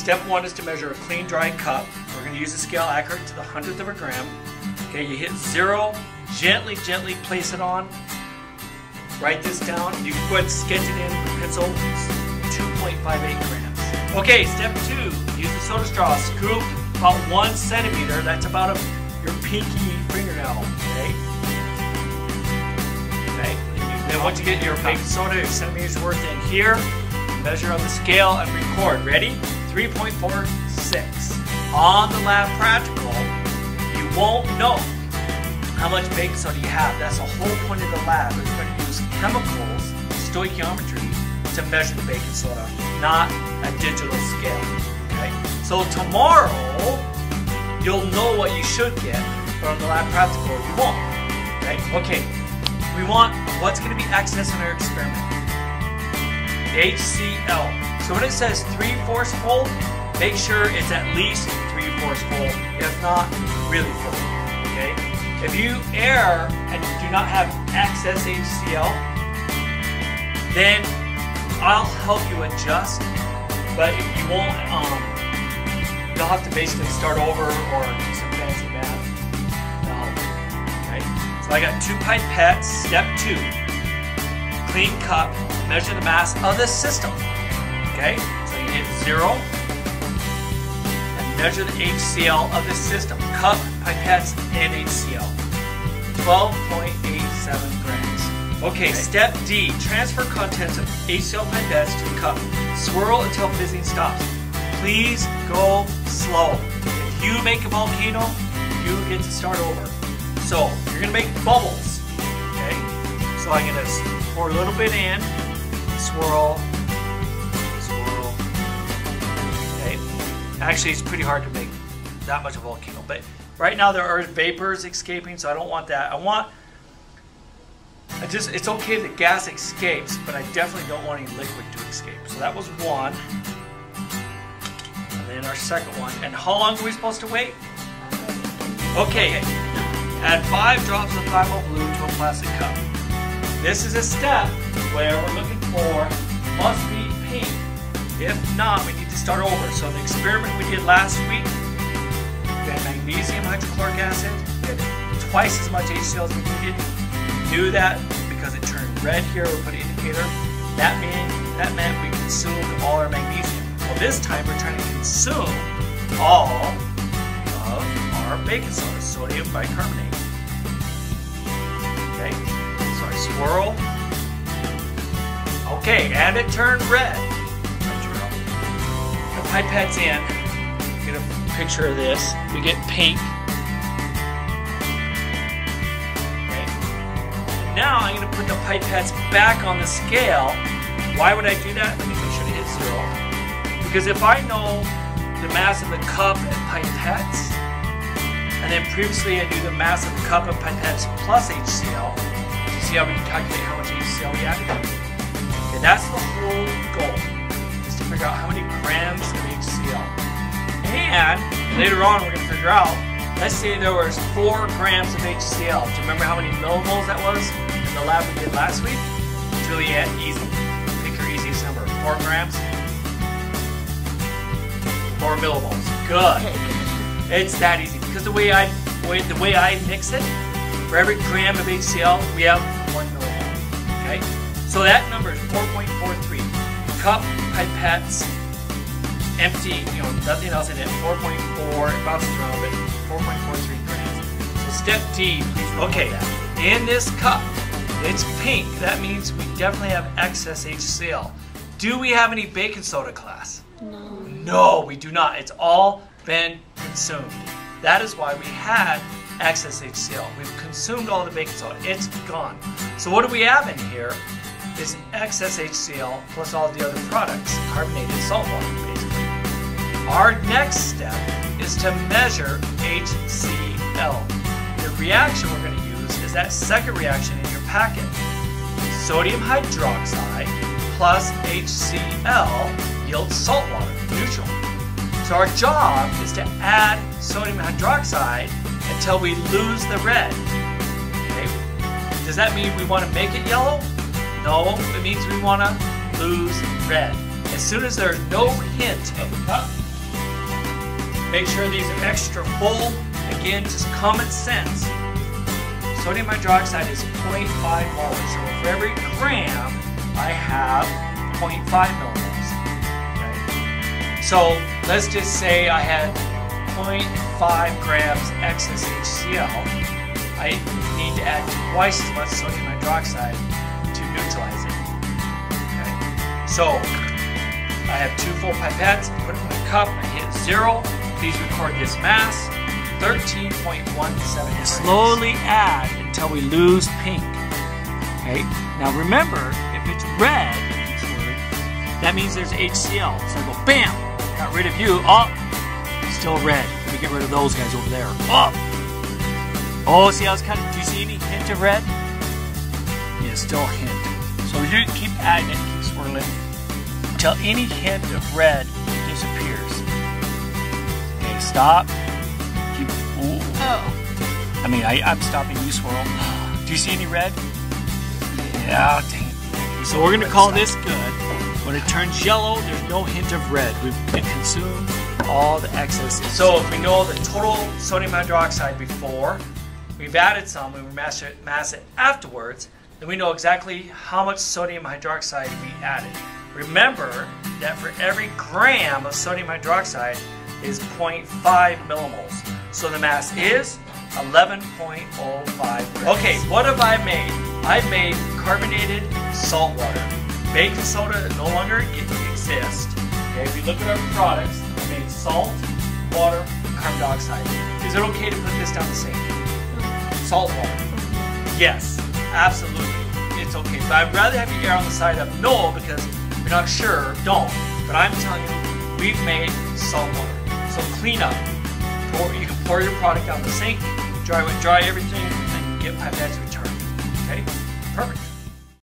step 1 is to measure a clean, dry cup. We're going to use a scale accurate to the 100th of a gram. Okay, you hit 0, gently place it on. Write this down. You can go ahead and sketch it in with a pencil. 2.58 grams. Okay, step 2, use the soda straw. Scoop about 1 centimeter. That's about your pinky fingernail. Okay. Then once you get your baking soda, your centimeters worth in here, measure on the scale and record. Ready? 3.46. On the lab practical, you won't know how much baking soda you have. That's the whole point of the lab. It's going to use chemicals, stoichiometry, to measure the baking soda, not a digital scale. Okay? So tomorrow, you'll know what you should get, but on the lab practical, you won't. Okay, we want what's going to be excess in our experiment. HCl. So when it says 3/4 full, make sure it's at least 3/4 full, if not really full. Okay? If you err and do not have excess HCl, then I'll help you adjust, but you won't. You'll have to basically start over or do some fancy math. Okay? So I got 2 pipettes. Step 2. Clean cup, measure the mass of the system. Okay, so you hit 0 and measure the HCl of the system. Cup, pipettes, and HCl. 12.87 grams. Okay, step D, transfer contents of HCl pipettes to the cup. Swirl until fizzing stops. Please go slow. If you make a volcano, you get to start over. So you're gonna make bubbles. Okay, so I'm gonna pour a little bit in, swirl, swirl. Okay. Actually, it's pretty hard to make that much of a volcano, but right now there are vapors escaping, so I don't want that. It's okay if the gas escapes, but I definitely don't want any liquid to escape. So that was 1. And then our second one. And how long are we supposed to wait? Okay. Add 5 drops of thymo blue to a plastic cup. This is a step where we're looking for must be pink. If not, we need to start over. So the experiment we did last week, we had magnesium hydrochloric acid. We had twice as much HCl as we needed. We knew that because it turned red here. We put an indicator. That meant we consumed all our magnesium. Well, this time we're trying to consume all of our baking soda, sodium bicarbonate. Okay. Swirl. Okay, and it turned red. The pipette's in. Get a picture of this. We get pink. Okay. Now I'm going to put the pipettes back on the scale. Why would I do that? Let me make sure to hit 0. Because if I know the mass of the cup and pipettes, and then previously I knew the mass of the cup and pipettes plus HCl, see how we can calculate how much HCl we added? Okay, that's the whole goal, is to figure out how many grams of HCl. And later on we're going to figure out, let's say there was 4 grams of HCl. Do you remember how many millimoles that was in the lab we did last week? It's really easy. Pick your easiest number. 4 grams? 4 millimoles. Good. It's that easy because the way I mix it, for every gram of HCl, we have 1 millimole. Okay? So that number is 4.43. Cup, pipettes, empty, nothing else in it, 4.4, it bounces around a bit, 4.43 grams. So step D, please remember that. In this cup, it's pink. That means we definitely have excess HCl. Do we have any baking soda, class? No. No, we do not. It's all been consumed. That is why we had excess HCl. We've consumed all the baking soda. It's gone. So what do we have in here is excess HCl plus all the other products, carbonated salt water, basically. Our next step is to measure HCl. The reaction we're going to use is that second reaction in your packet. Sodium hydroxide plus HCl yields salt water, neutral. So our job is to add sodium hydroxide until we lose the red. Okay? Does that mean we want to make it yellow? No, it means we want to lose red. As soon as there's no hint of make sure these are extra full. Again, just common sense. Sodium hydroxide is 0.5 moles. So for every gram, I have 0.5 millimoles. Okay. So let's just say I had 0.5 grams excess HCl. I need to add twice as much sodium hydroxide to neutralize it. Okay. So I have 2 full pipettes, put it in my cup, I hit 0. Please record this mass. 13.17. Slowly add until we lose pink. Okay. Now remember, if it's red, that means there's HCl. So I go bam, got rid of you. Oh, still red. Let me get rid of those guys over there. Oh, see how it's kind of. Do you see any hint of red? Yeah, still a hint. So you keep adding it, keep swirling until any hint of red disappears. Okay, stop. Keep. Ooh. Oh. I mean, I'm stopping you, swirl. Do you see any red? Yeah, dang it. So we're gonna call this good. When it turns yellow, there's no hint of red. We've consumed all the excess. So if we know the total sodium hydroxide before, we've added some, and we mass it afterwards, then we know exactly how much sodium hydroxide we added. Remember that for every gram of sodium hydroxide is 0.5 millimoles. So the mass is 11.05 grams. Okay, what have I made? I've made carbonated salt water. Baking soda that no longer exists. Okay, if you look at our products, we made salt, water, and carbon dioxide. Is it okay to put this down the sink? Salt water. Yes, absolutely. It's okay. But I'd rather have you err on the side of no, because if you're not sure, don't. But I'm telling you, we've made salt water. So clean up. You can pour your product down the sink, dry everything, and get pipettes.